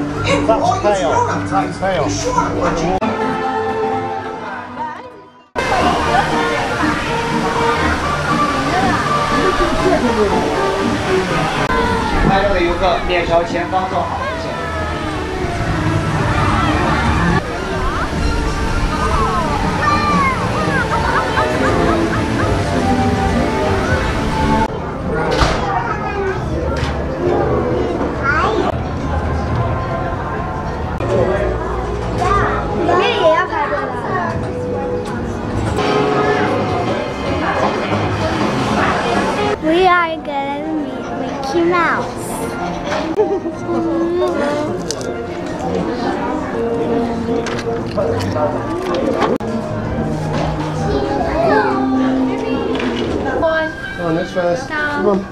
That's pale. That's pale. 拍照的游客面朝前方坐好，谢谢。 里面也要排队的。We are gonna meet Mickey Mouse. Come on, next first. Come on.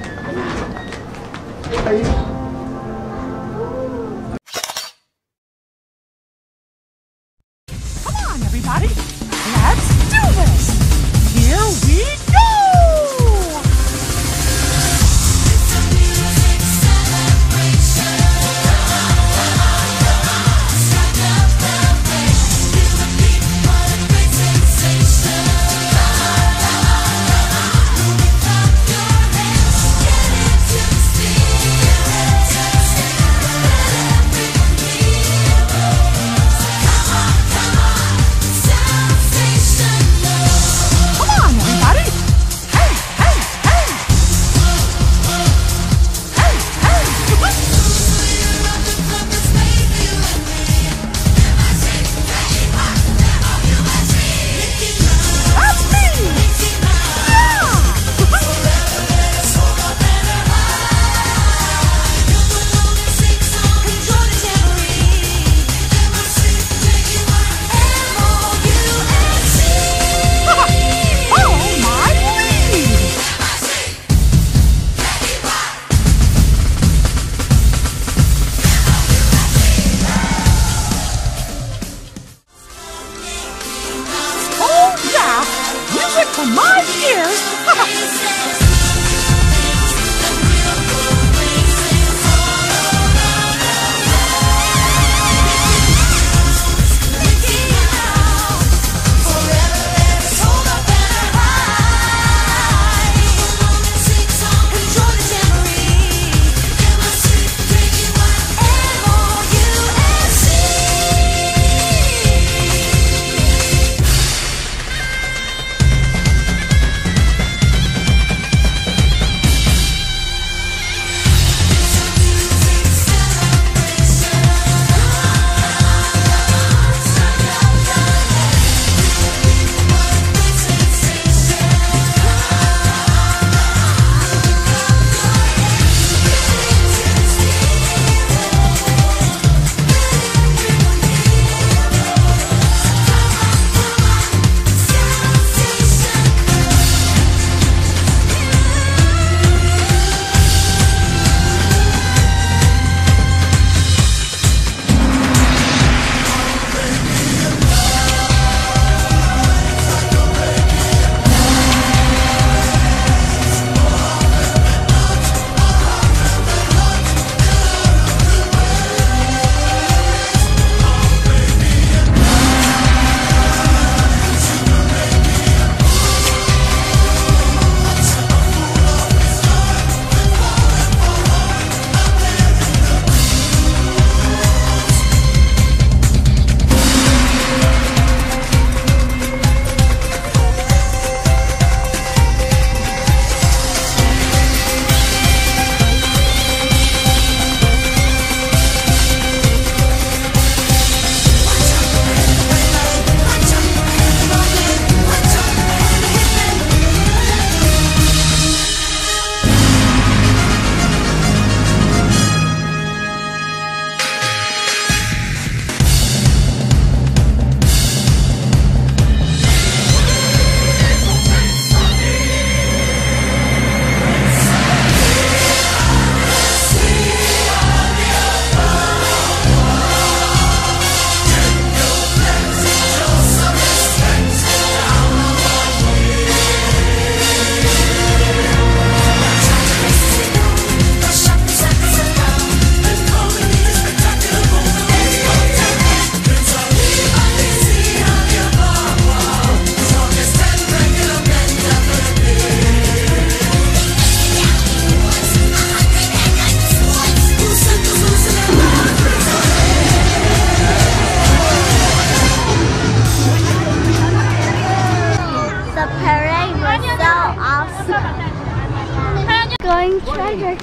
Come on, everybody. Let's do this. Here we go. Come on, everybody.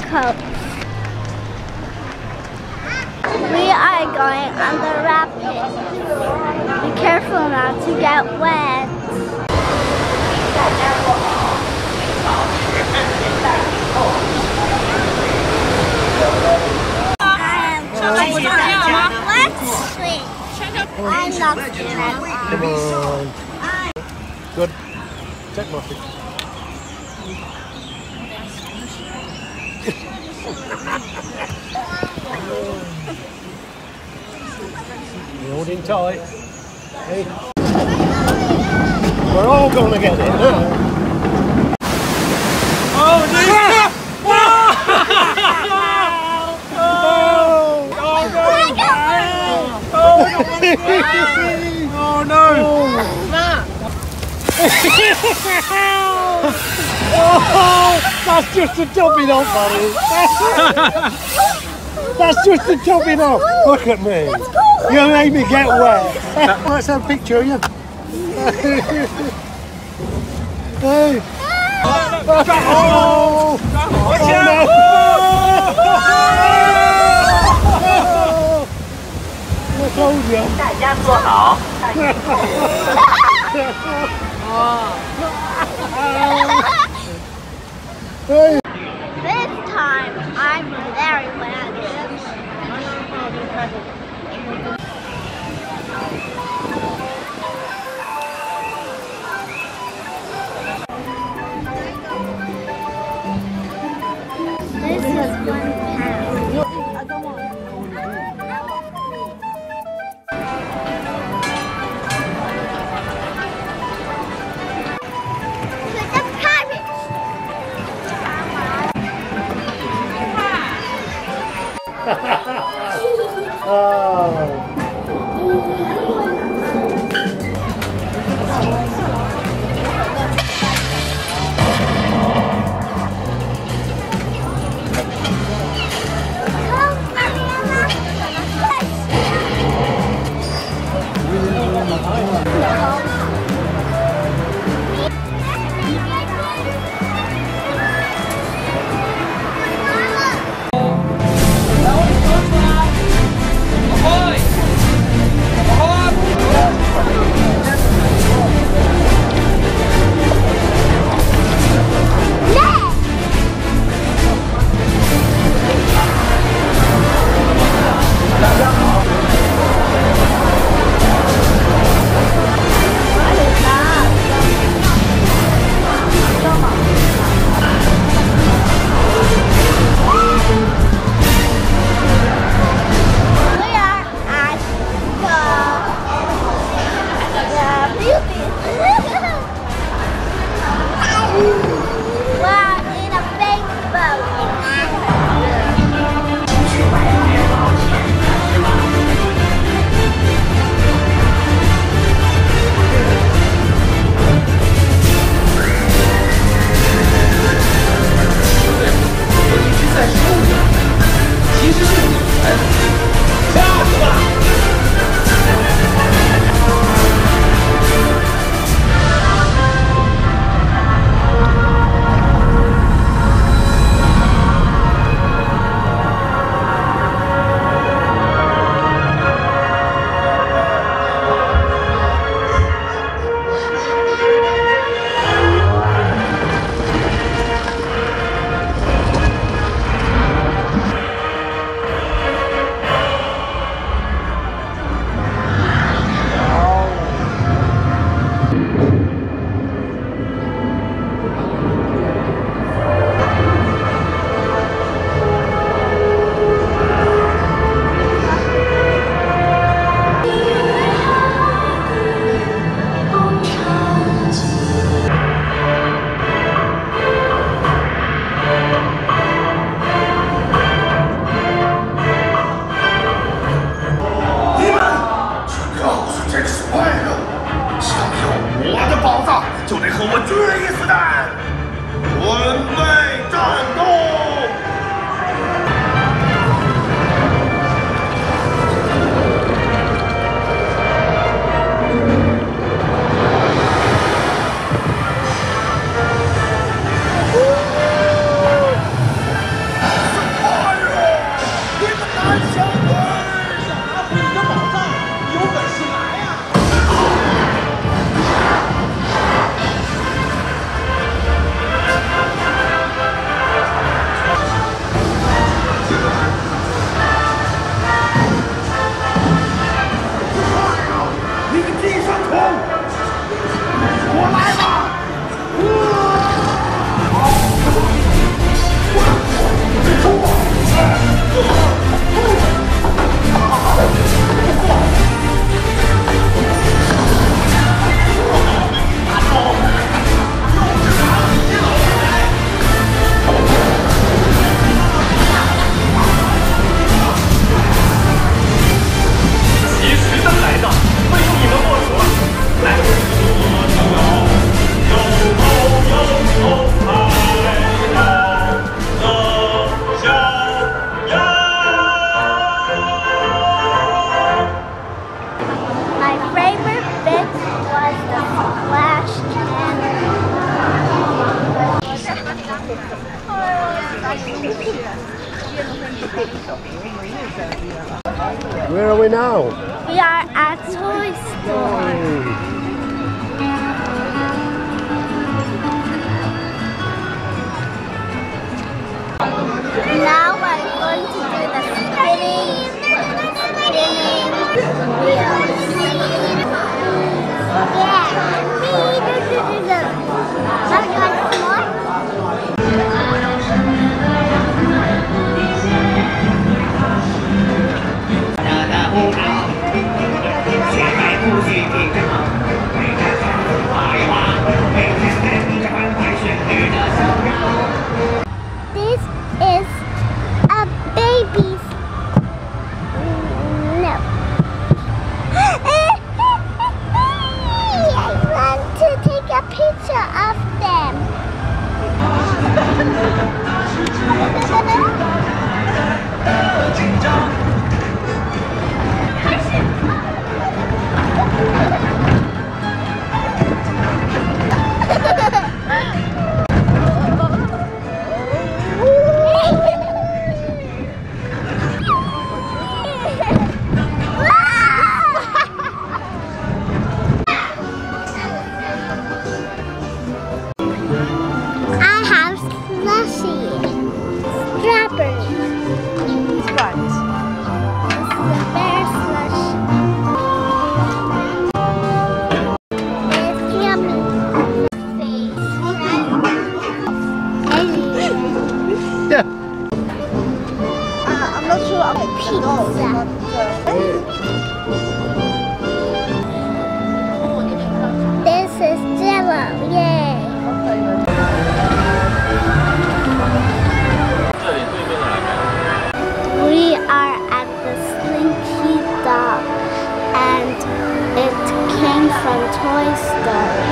coast. We are going on the rapids. Be careful not to get wet. Let's swim. I'm not doing that. Come on. Good. Check Muffy. You're holding tight. Hey. We're all going to get it now. Oh, no! Oh no! Oh, that's just a jumping off, buddy. That's just a jumping off. Look at me. You made me get wet. Let's have a picture of you. Hey. Oh, I told you. 大家坐好。 Hey. This time, I'm very wet. This is 1 pound. Where are we now? We are at Toy Store. Now we're going to do the spinning wheels. Yeah. Shall we go some more? This is a baby's. No. I want to take a picture of them. This is Jello, yay! We are at the Slinky dog, and it came from Toy Story.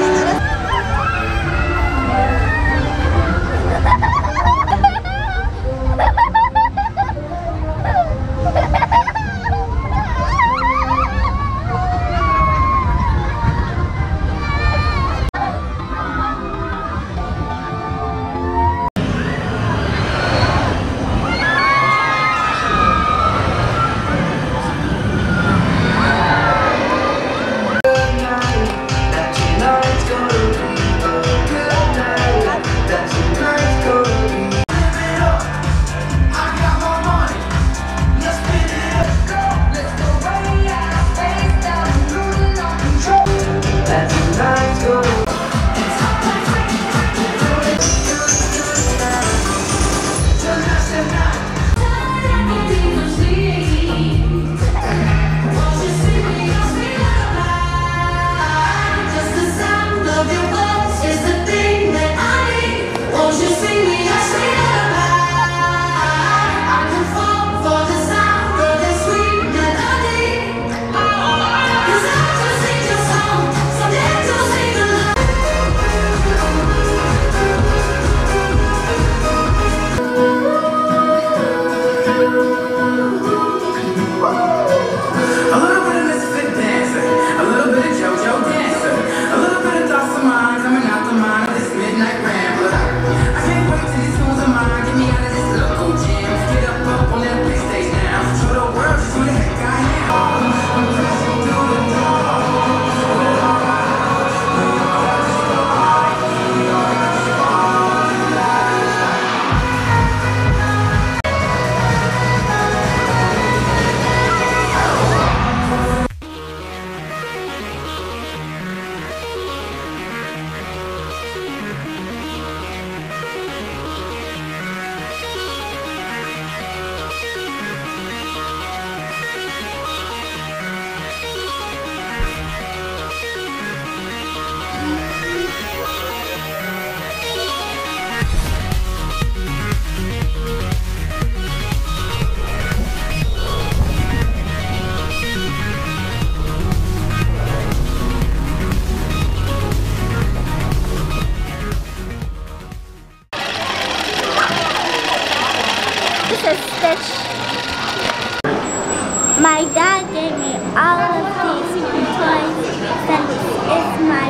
My dad gave me all of these toys since it's my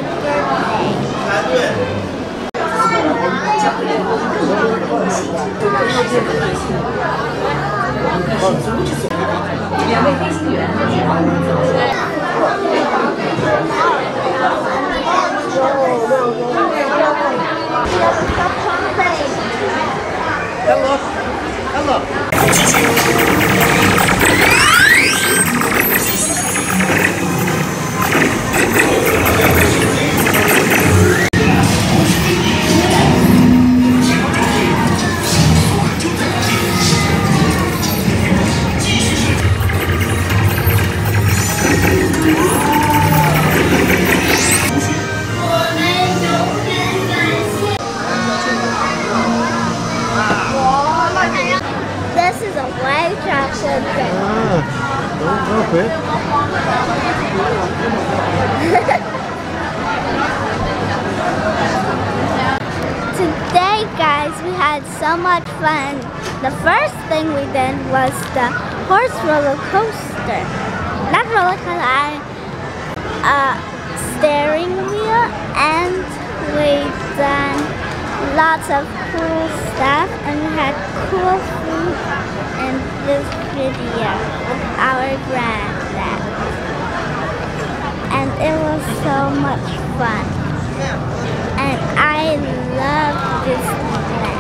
birthday. 2位飞行员。 Hello. Hello. This is a white chocolate drink. Don't drop it. Today, guys, we had so much fun. The first thing we did was the horse roller coaster. Not roller coaster, steering wheel, and we done lots of cool stuff, and we had cool food in this video with our granddad. And it was so much fun. And I love Disneyland.